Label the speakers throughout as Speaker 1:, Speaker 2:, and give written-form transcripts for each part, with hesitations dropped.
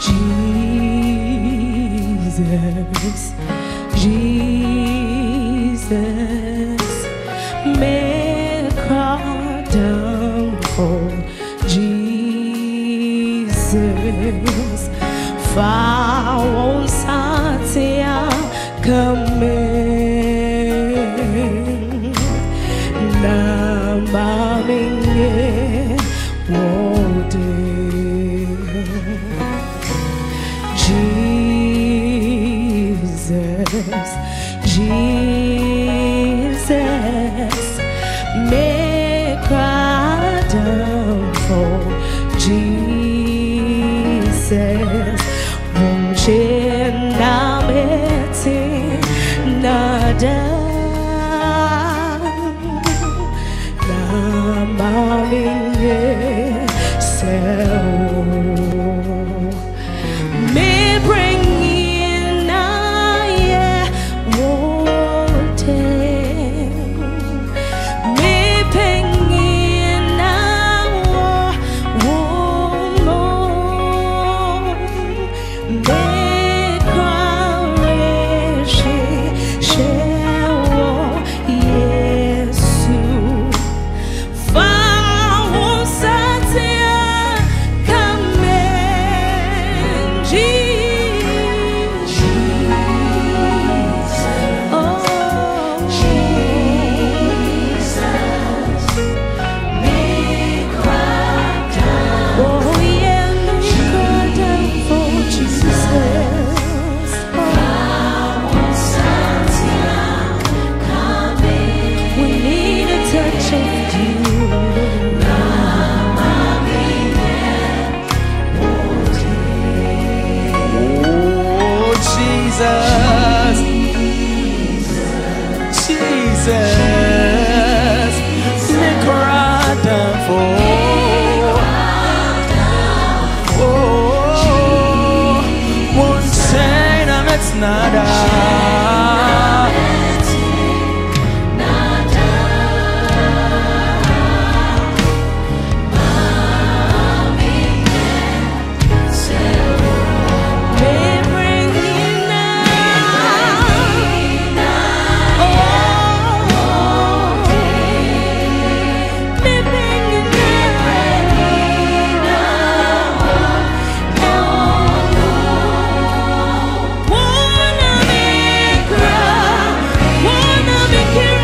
Speaker 1: Jesus, Jesus, may cry down for Jesus. Found Satya coming, Namaminge Wode. Jesus, Jesus, may cry down for Jesus. Wonchena meti nada namaminge sewo. Me bring in aye wote. Me bring in awo womo. Me kwareshi shewo Yesu. Found Satya coming, Jesus. Oh, Jesus, may cry down. Oh, yeah, may cry down for Jesus. Found Satya coming. We need a touch of you.
Speaker 2: Oh, Jesus, Jesus, me cry down for. Oh, won't say that it's nada.
Speaker 1: May bring in now. Oh, may bring in now. Wanna make cry, wanna make it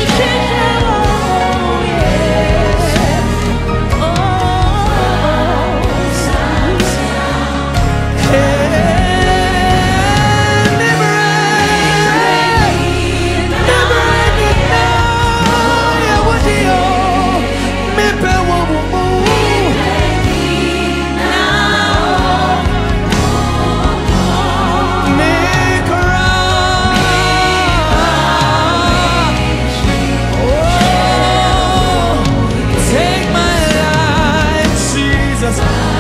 Speaker 2: Take my life, Jesus.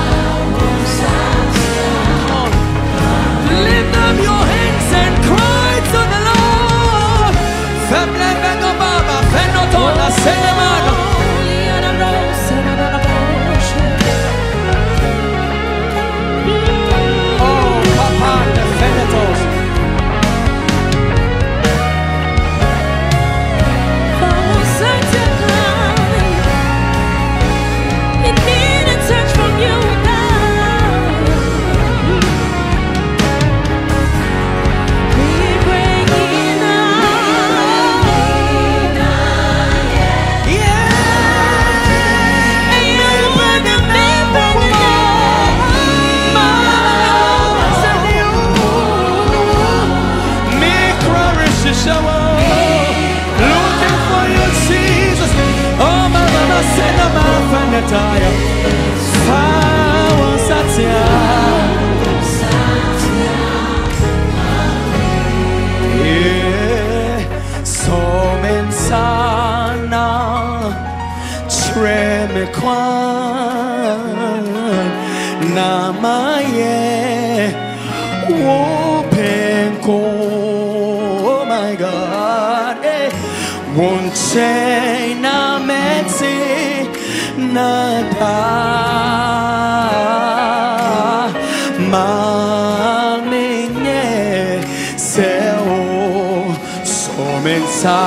Speaker 2: Lift up your hands and cry to the Lord. Family, vengo baba, fenno tona, senemano. Oh, papa, the fennetos. Looking for you, Jesus. Oh, my mama said, "No, my friend, the tire." Found Satya. Yeah, so mensana treme kwan namaye open ko. Oh my God, won't say na meti nada. sa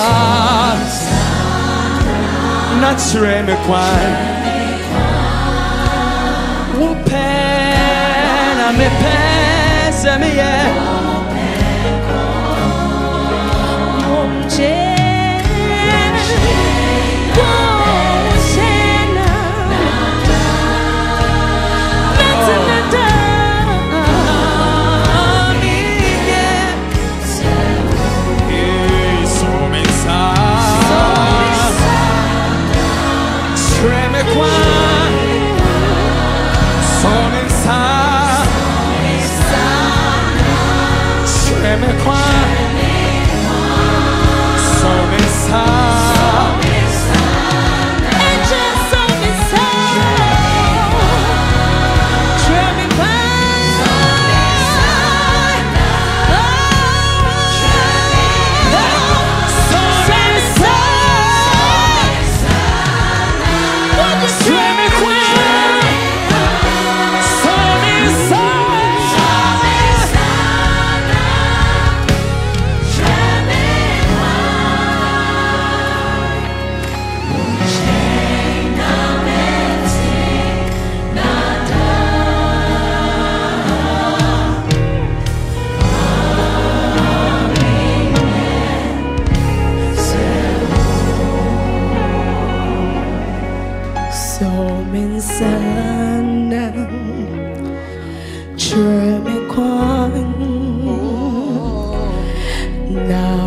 Speaker 2: na chre me kwan wo pe na me pe se me ye
Speaker 1: Now